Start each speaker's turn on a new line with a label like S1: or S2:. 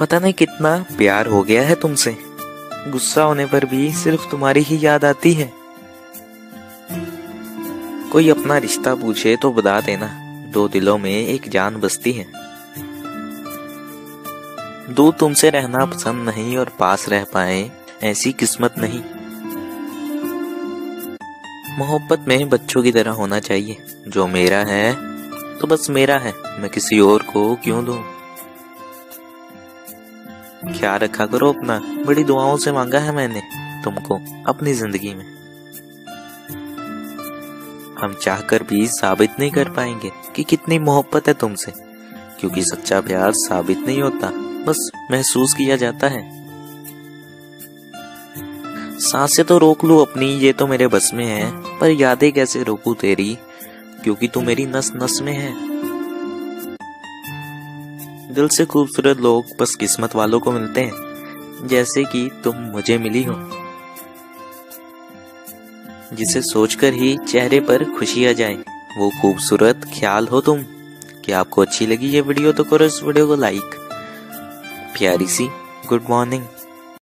S1: पता नहीं कितना प्यार हो गया है तुमसे, गुस्सा होने पर भी सिर्फ तुम्हारी ही याद आती है। कोई अपना रिश्ता पूछे तो बता देना, दो दिलों में एक जान बसती है। दूर तुमसे रहना पसंद नहीं और पास रह पाए ऐसी किस्मत नहीं। मोहब्बत में बच्चों की तरह होना चाहिए, जो मेरा है तो बस मेरा है, मैं किसी और को क्यों दूं। ख्याल रखा करो अपना, बड़ी दुआओं से मांगा है मैंने तुमको अपनी जिंदगी में। हम चाहकर भी साबित नहीं कर पाएंगे कि कितनी मोहब्बत है तुमसे, क्योंकि सच्चा प्यार साबित नहीं होता, बस महसूस किया जाता है। सांसें तो रोक लूं अपनी, ये तो मेरे बस में है, पर यादें कैसे रोकूं तेरी, क्योंकि तू मेरी नस नस में है। दिल से खूबसूरत लोग बस किस्मत वालों को मिलते हैं, जैसे कि तुम मुझे मिली हो, जिसे सोचकर ही चेहरे पर खुशी आ जाए, वो खूबसूरत ख्याल हो तुम। कि आपको अच्छी लगी ये वीडियो तो करो इस वीडियो को लाइक। प्यारी सी गुड मॉर्निंग।